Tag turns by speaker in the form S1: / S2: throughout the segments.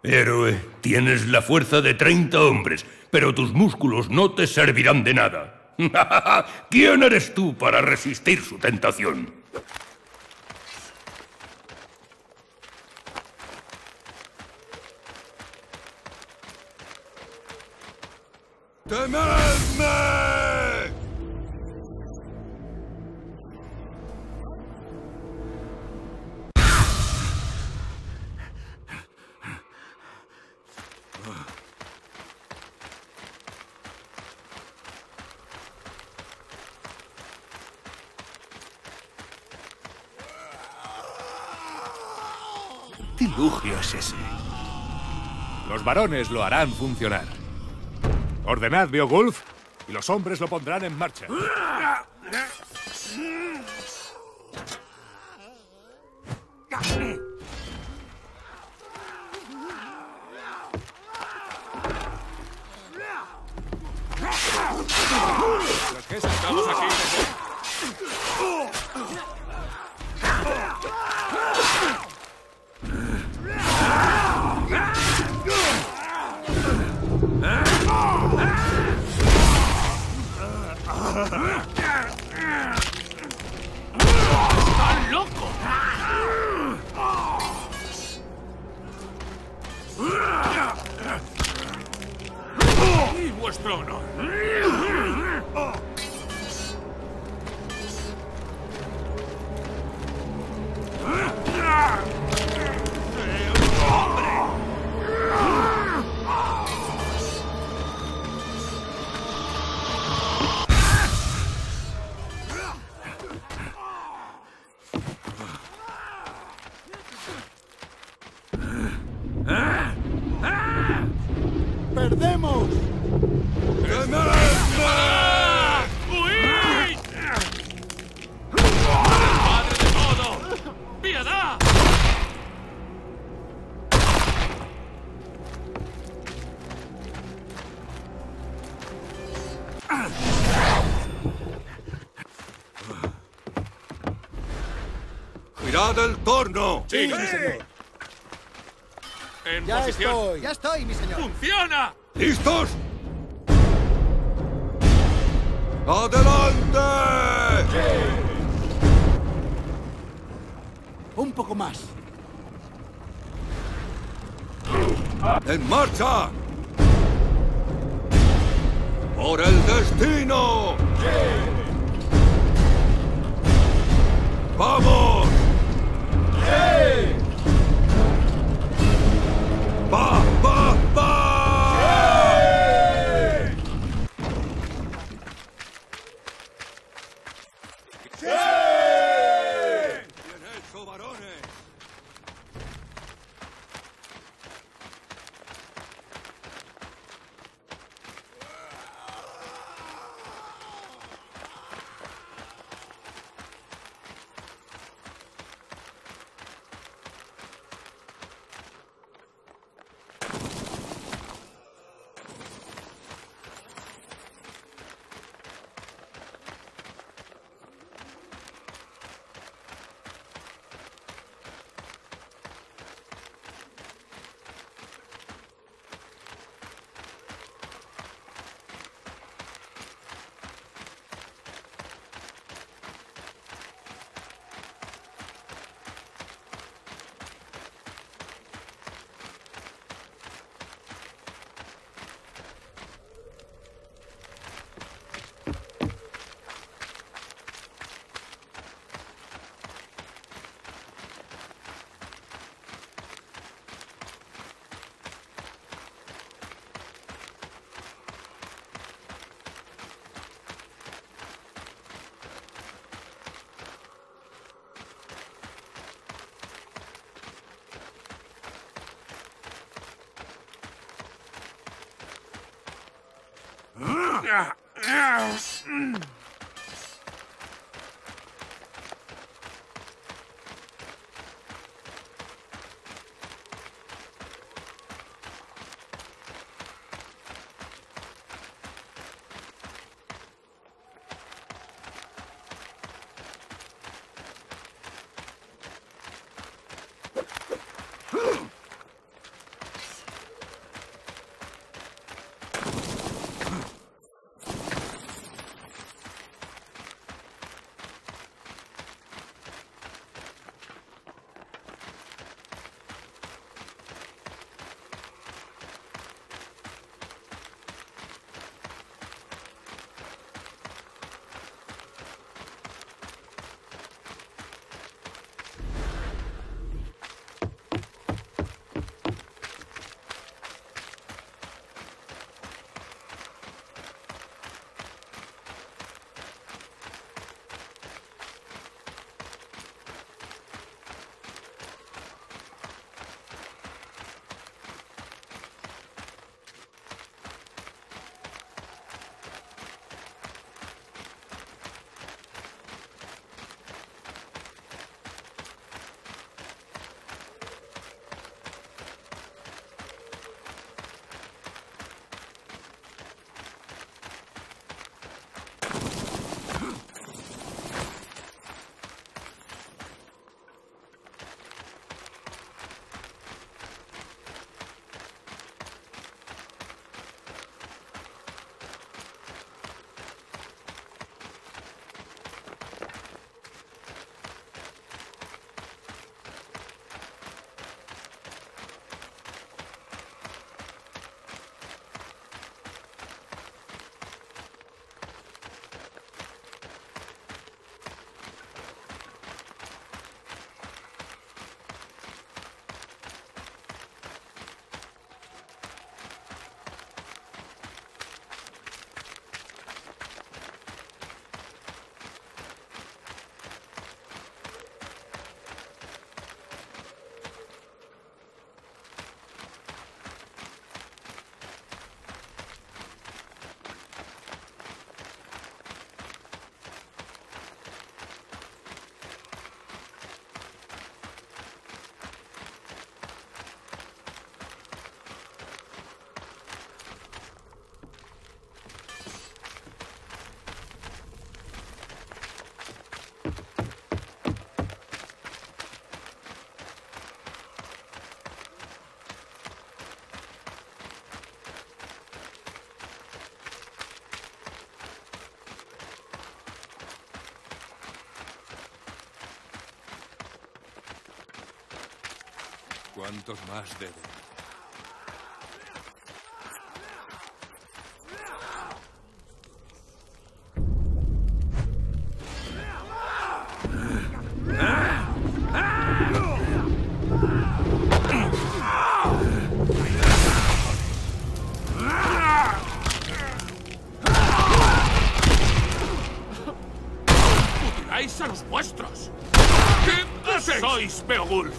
S1: Héroe, tienes la fuerza de 30 hombres, pero tus músculos no te servirán de nada. ¿Quién eres tú para resistir su tentación? ¡Temedme!
S2: ¿Qué elogio es ese?
S3: Los varones lo harán funcionar. Ordenad, Beowulf, y los hombres lo pondrán en marcha. ¿Los que estamos aquí?
S4: ¡Estás loco! ¡Y vuestro honor!
S2: ¡Perdemos!
S4: ¡Huid! ¡Padre de todo! ¡Piedad!
S1: ¡Girad el torno!
S4: ¡Sí, mi señor! ¡En
S2: Ya
S4: posición!
S2: Ya estoy, mi señor.
S4: ¡Funciona!
S1: ¿Listos? ¡Adelante!
S2: Un poco más.
S1: ¡En marcha! ¡Por el destino! ¡Vamos! ¡Va, va, va! ¡Bien hecho, varones!
S3: ¿Cuántos más deben?
S4: ¡Mutiláis a los vuestros! ¿Qué hacéis? ¡Sois Beowulf!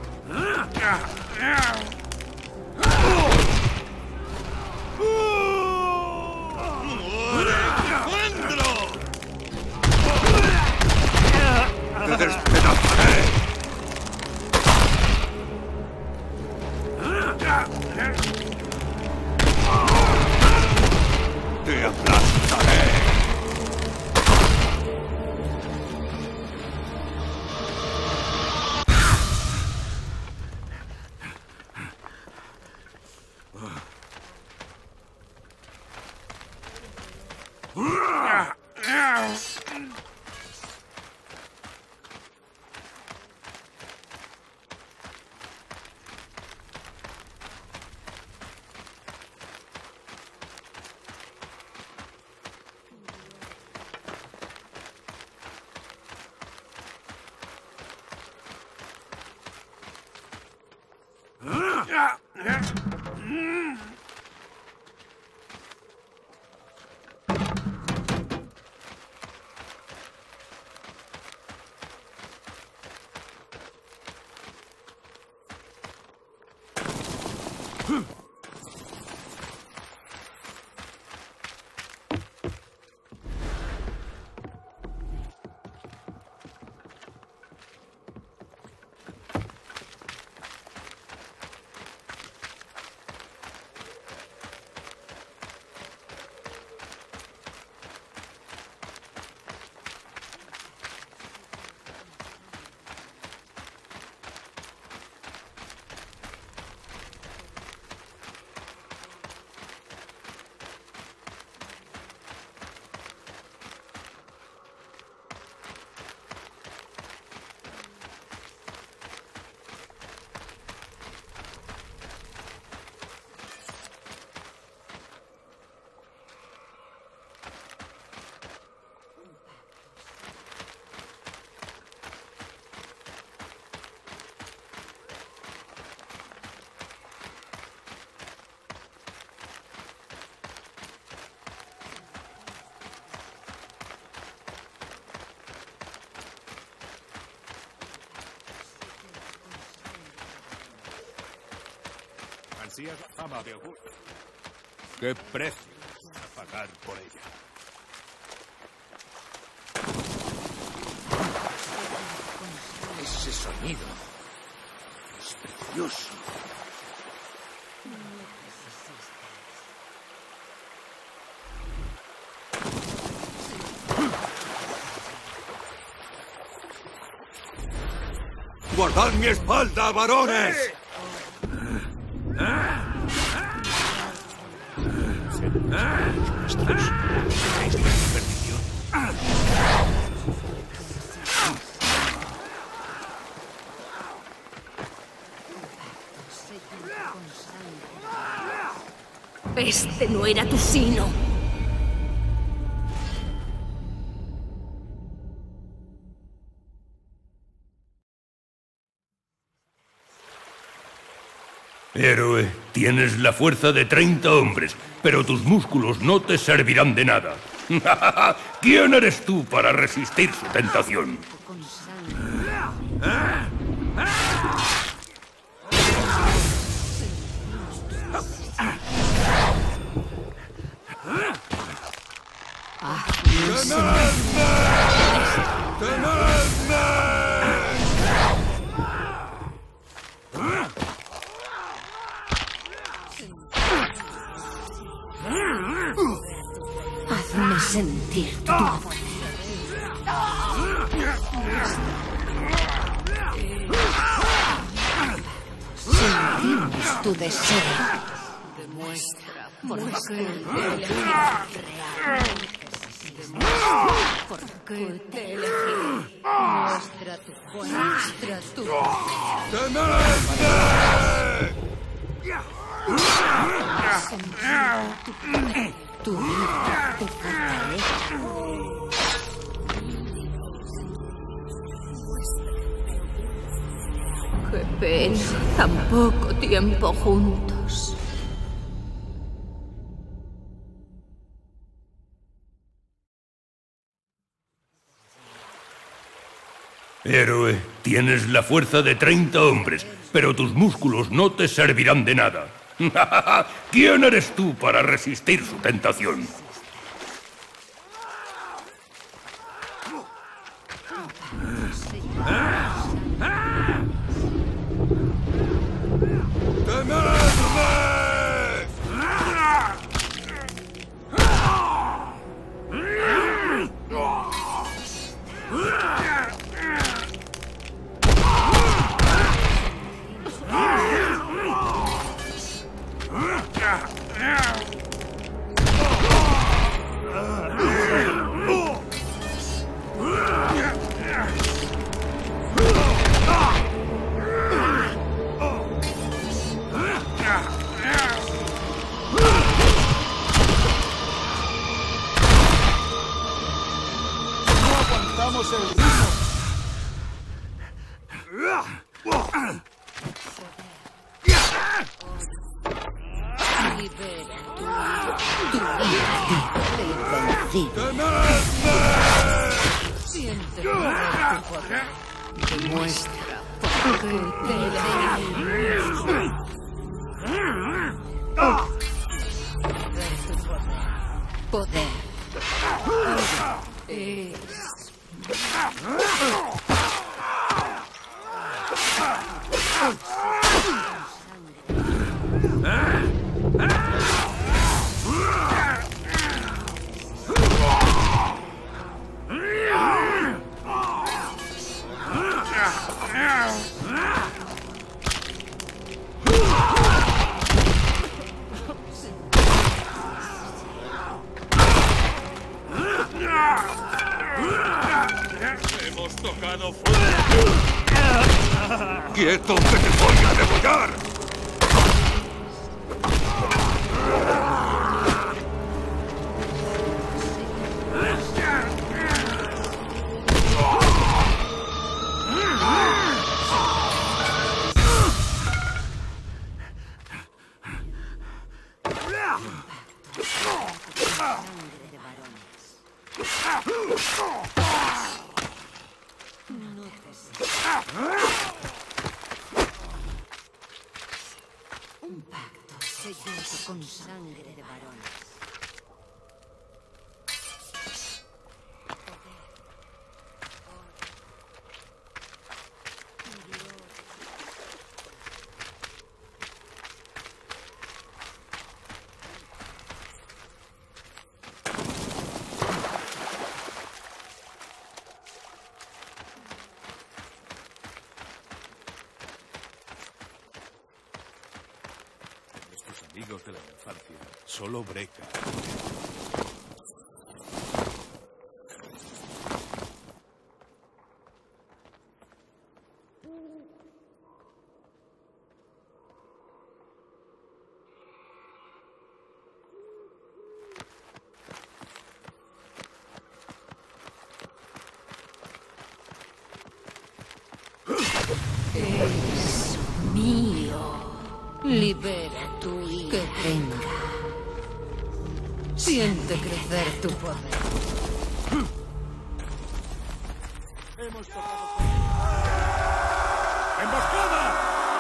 S1: ¡Te despedazaré! ¡Te aplastaré!
S3: Ansías la fama, Beowulf. ¿Qué precio a pagar por ella?
S2: Ese sonido es precioso.
S1: ¡Guardad mi espalda, varones!
S5: Este no era tu sino.
S1: Héroe, tienes la fuerza de 30 hombres, pero tus músculos no te servirán de nada. ¿Quién eres tú para resistir su tentación?
S5: Hazme sentir tu poder. Sentimos tu deseo. Demuestra por qué realmente necesitas. ¿Por qué te elegí? Muestra tu fuerza. Muestra tu tu vida, tu fortaleza. Qué pena, tan poco tiempo juntos.
S1: Héroe, tienes la fuerza de 30 hombres, pero tus músculos no te servirán de nada. ¿Quién eres tú para resistir su tentación?
S5: Siente tu poder. Demuestra por qué te elegí. Poder.
S4: Hemos tocado fuego.
S1: ¡Quieto, que te voy a degollar!
S5: Un pacto sellado con sangre de varones.
S3: Amigos de la infancia, solo Breca.
S5: Es mío. Libera tu ira. Que venga. Siente crecer tu poder.
S3: ¡Emboscada!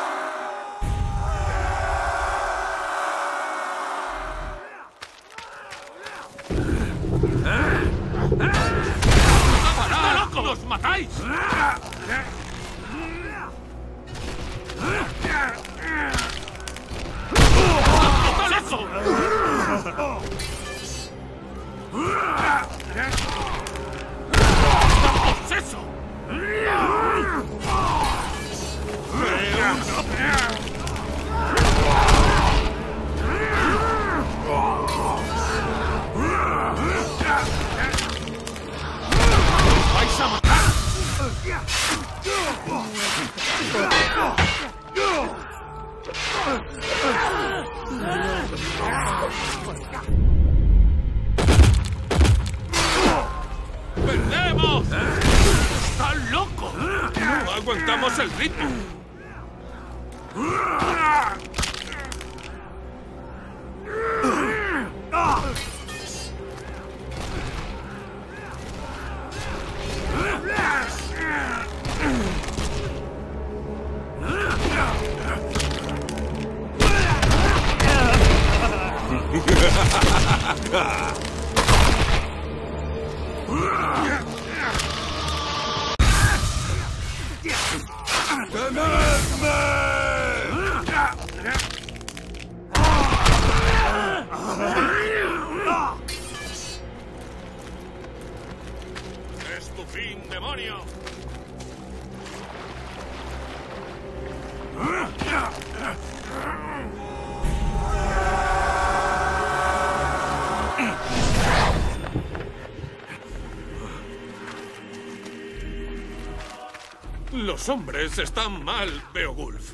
S4: ¡Está loco! ¡Los matáis! ¡Está loco! ¡Poseso! ¡Perdemos! ¡Está loco! ¡No aguantamos el ritmo! ¡Es tu fin, demonio! Los hombres están mal, Beowulf.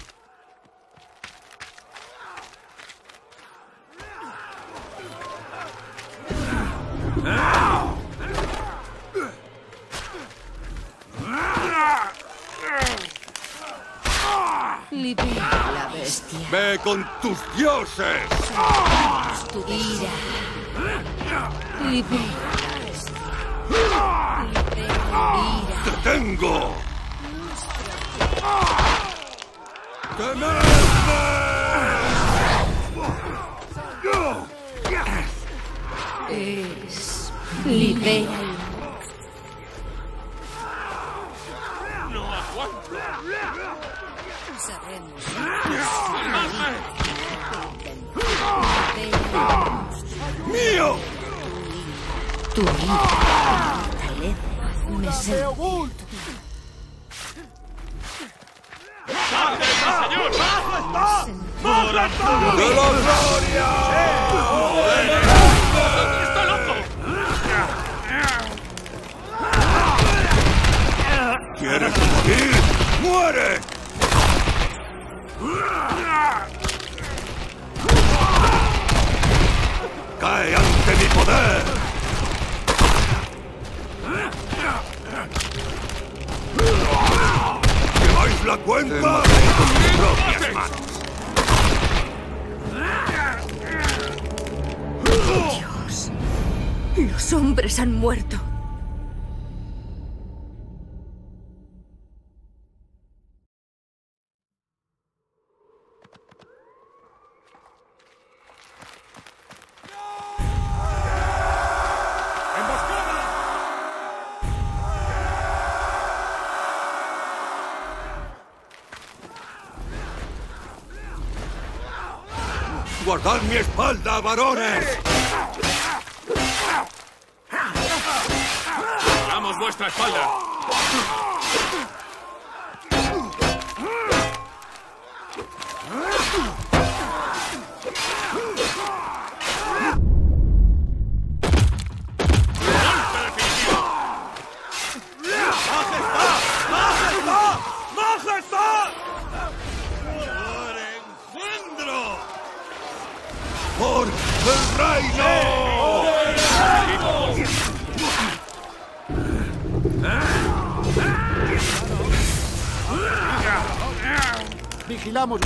S5: Libera la bestia.
S2: ¡Ve con tus dioses!
S5: Tu ira. Libera la bestia. Libera la ira.
S2: ¡Te tengo!
S5: Es... Libera el...
S4: ¡No aguanto!
S5: Sabemos.
S2: ¡Mío!
S5: Tu ira, fortaleza, me sentiré.
S4: ¡Señor!
S2: ¡De la gloria!
S4: ¡Está loco!
S2: ¿Quieres morir? ¡Muere! ¡Cae ante mi poder! ¿Lleváis la cuenta? Con mis propias manos.
S5: Dios, los hombres han muerto.
S2: ¡Guardad mi espalda, varones!
S4: ¡Damos vuestra espalda!
S2: ¡Por el reino!
S6: Vigilamos.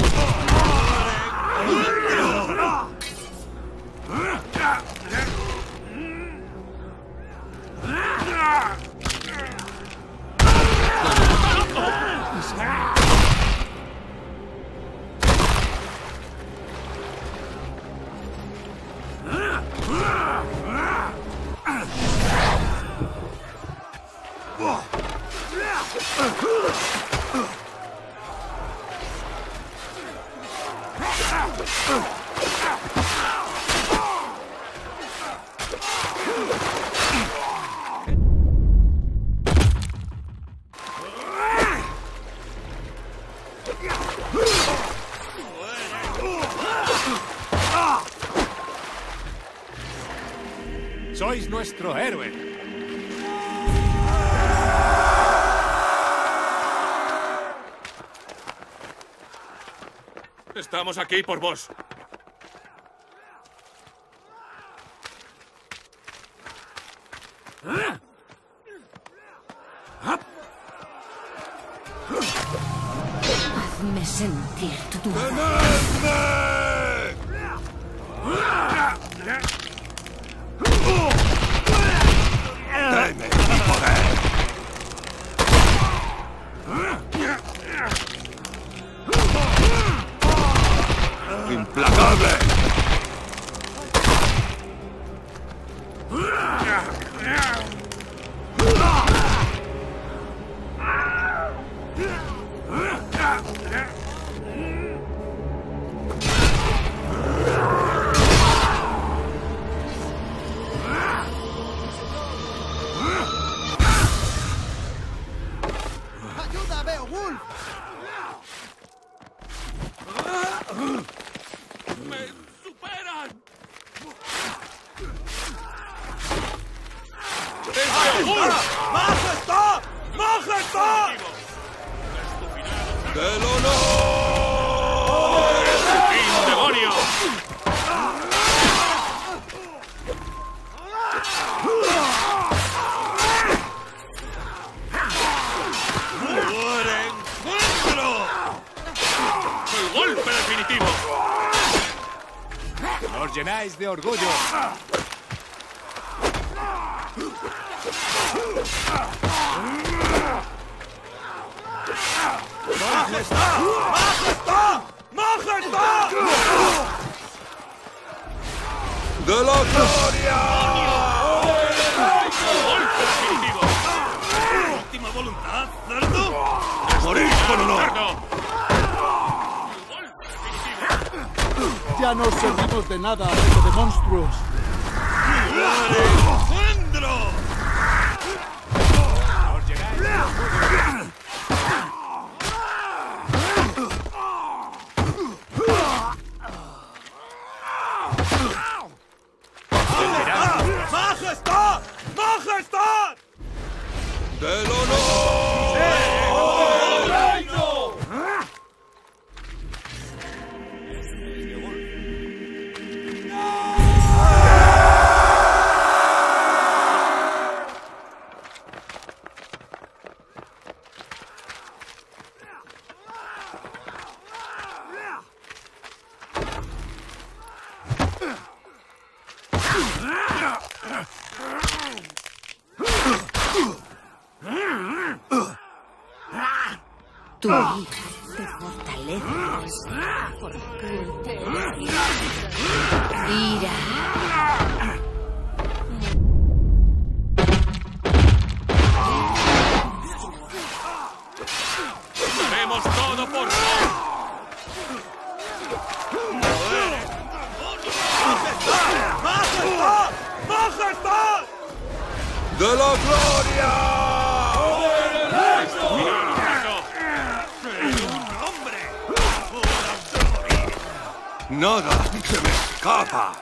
S3: Sois nuestro héroe.
S4: Estamos aquí por vos.
S5: Hazme sentir tu dolor.
S2: ¡Teme mi poder! ¡Implacable!
S6: ¡Ayuda, Beowulf!
S4: ¡Me superan!
S2: ¡Majestad! ¡Majestad! ¡Del honor!
S4: ¡Fin, demonio!
S2: ¡Muere encuentro!
S4: ¡El golpe definitivo!
S3: ¡Os llenáis de orgullo!
S2: ¡Majestad! ¡Majestad! ¡Majestad! ¡De la gloria!
S4: ¡Golpe definitivo!
S2: ¡Última voluntad, cerdo! ¡Morir con honor!
S4: ¡Cerdo!
S6: Ya no servimos de nada, reino de monstruos.
S2: ¡Muere encuentro!
S3: ¡Os llenáis de orgullo!
S2: ¡Majestad! ¡Majestad! ¡Del honor!
S5: Tu ira te fortalece. Porque te ira.
S4: ¡Haremos todo por vos!
S2: ¡Majestad! ¡Majestad! ¡De la gloria! ¡Nada se me escapa!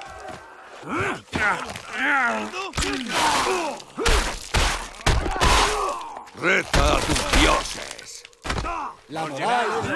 S2: ¡Reza a tus dioses!
S6: La moral es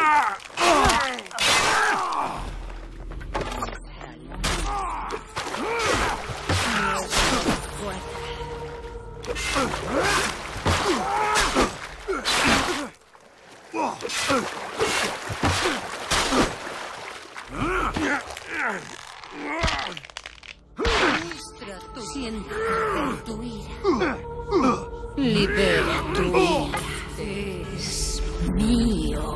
S5: Muestra tu siente tu ira. Libera tu ira. Es mío.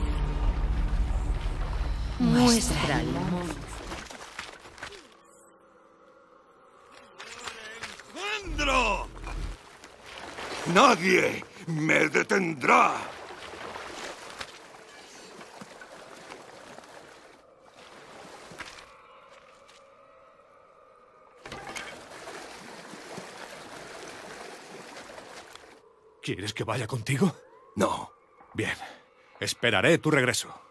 S5: Muestra al mundo.
S2: ¡Encuentro! ¡Nadie me detendrá!
S3: ¿Quieres que vaya contigo?
S2: No.
S3: Bien. Esperaré tu regreso.